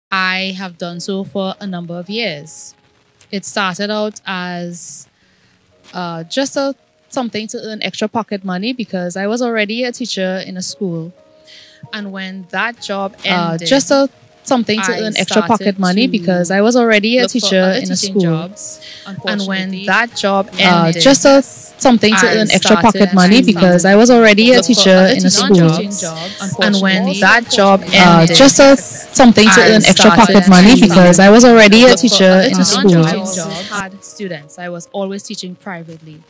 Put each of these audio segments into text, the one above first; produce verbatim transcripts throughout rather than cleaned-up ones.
I have done so for a number of years. It started out as uh, just a, something to earn extra pocket money because I was already a teacher in a school. And when that job ended, uh, just a something to I earn extra pocket money because I was already a teacher in a school. Jobs, and when that job ended, uh, just a something to I earn extra pocket money because I was already a teacher in a school. Jobs, and when that job ended, uh, just a something to earn extra pocket money because I was already a teacher in a school. I always had students. I was always teaching privately.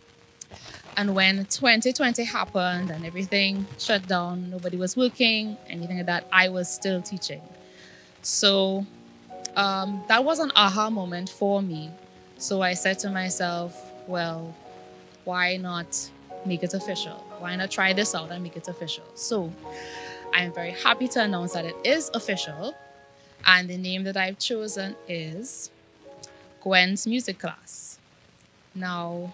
And when twenty twenty happened and everything shut down, nobody was working, anything like that, I was still teaching. So um, that was an aha moment for me. So I said to myself, well, why not make it official? Why not try this out and make it official? So I am very happy to announce that it is official. And the name that I've chosen is Gwyn's Music Class. Now,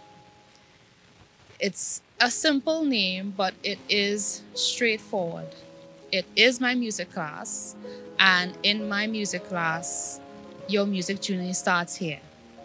it's a simple name, but it is straightforward. It is my music class, and in my music class, your music journey starts here.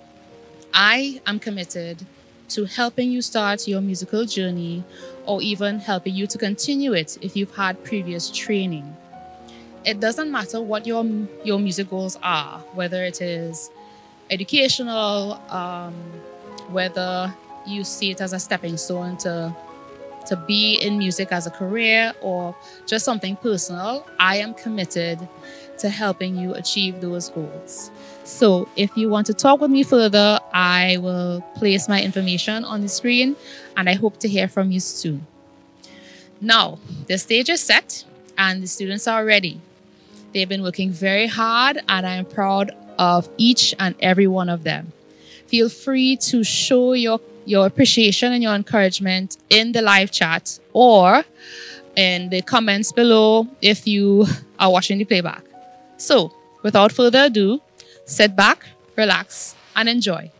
I am committed to helping you start your musical journey or even helping you to continue it if you've had previous training. It doesn't matter what your, your music goals are, whether it is educational, um, whether you see it as a stepping stone to, to be in music as a career or just something personal. I am committed to helping you achieve those goals. So if you want to talk with me further, I will place my information on the screen and I hope to hear from you soon. Now, the stage is set and the students are ready. They've been working very hard and I'm proud of each and every one of them. Feel free to show your your appreciation and your encouragement in the live chat or in the comments below if you are watching the playback. So, without further ado, sit back, relax, and enjoy.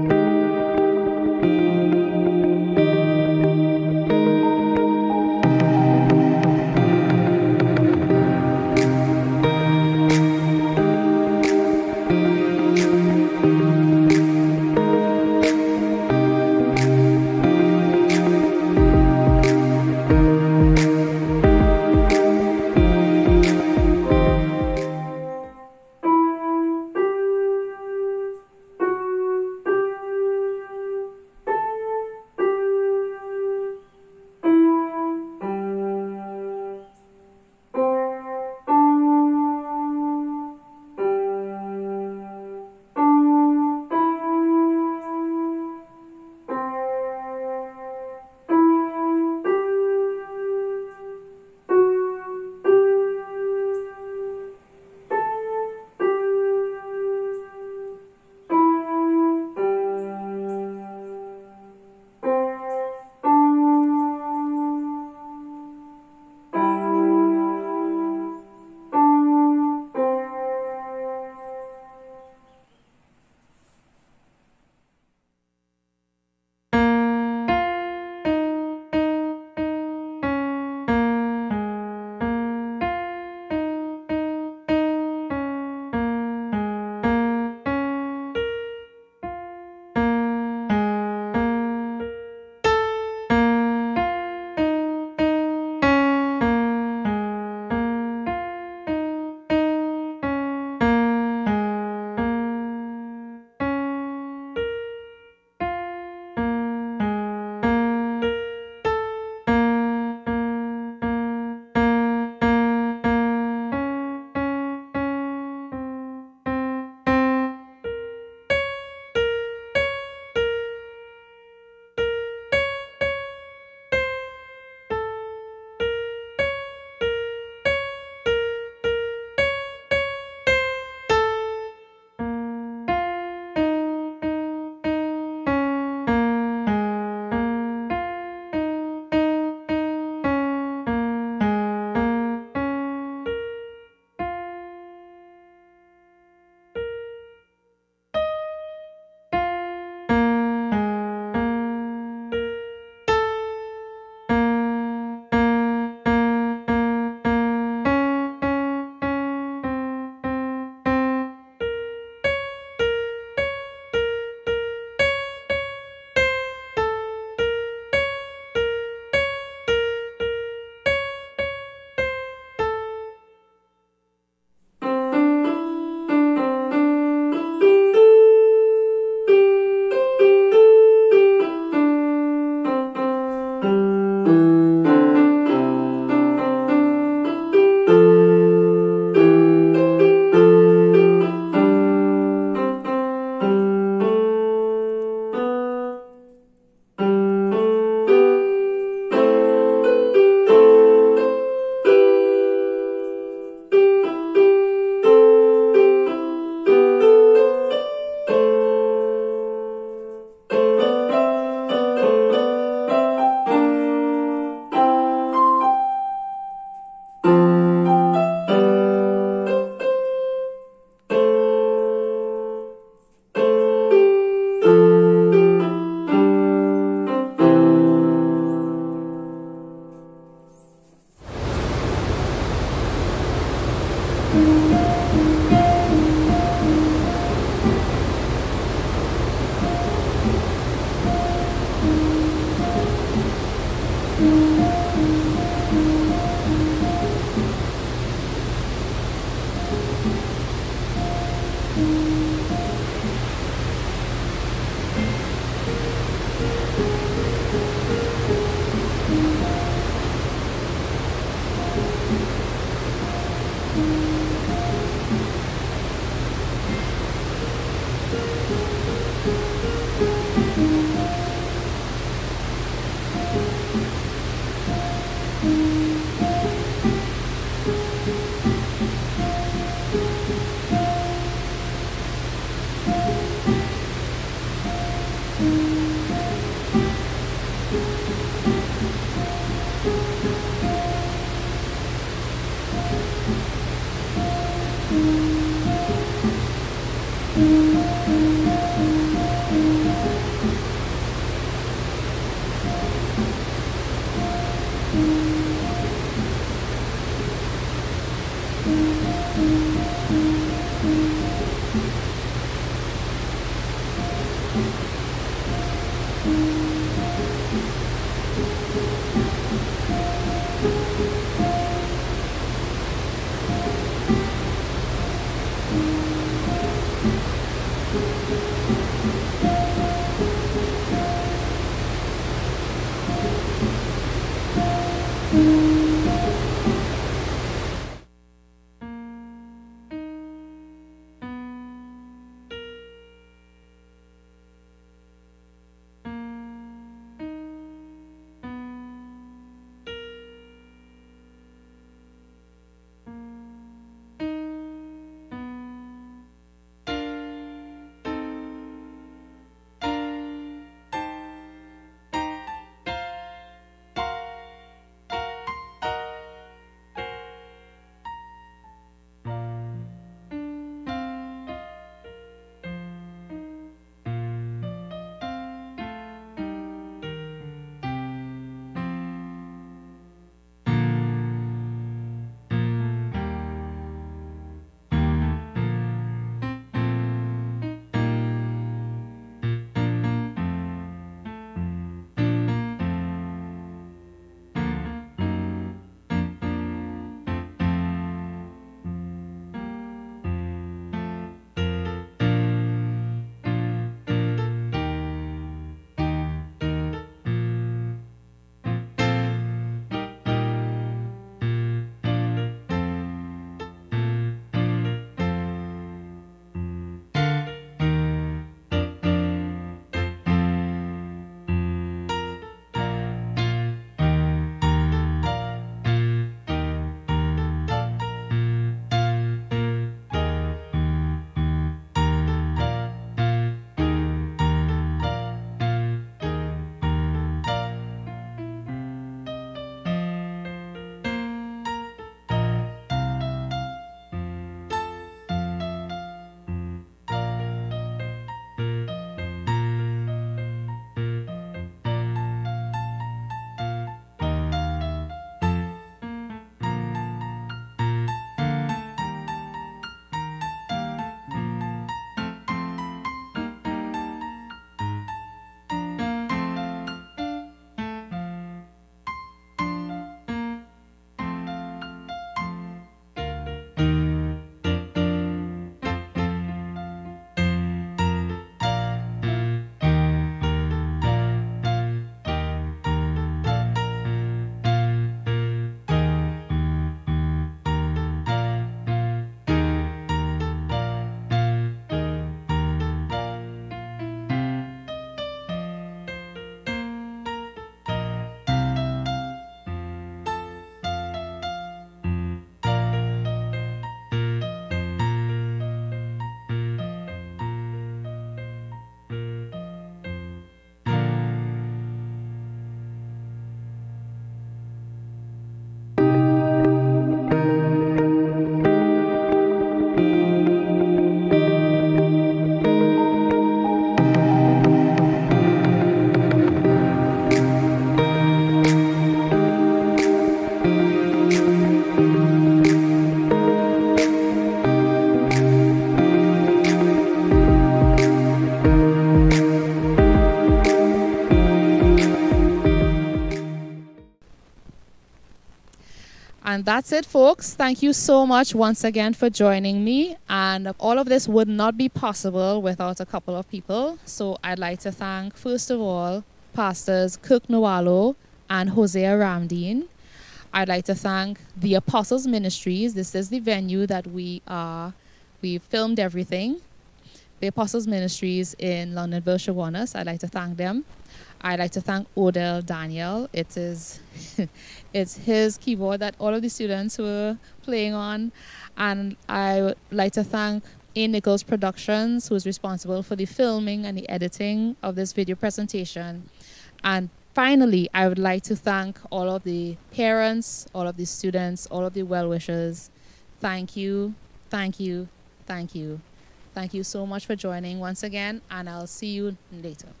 And that's it, folks. Thank you so much once again for joining me. And all of this would not be possible without a couple of people. So I'd like to thank, first of all, Pastors Kirk Newallo and Hosea Ramdeen. I'd like to thank the Apostles Ministries. This is the venue that we are, we filmed everything. The Apostles Ministries in Londonville, Shawanas. I'd like to thank them. I'd like to thank Odelle Daniel. It is it's his keyboard that all of the students were playing on. And I would like to thank Nicholls Productions, who is responsible for the filming and the editing of this video presentation. And finally, I would like to thank all of the parents, all of the students, all of the well-wishers. Thank you, thank you, thank you. Thank you so much for joining once again, and I'll see you later.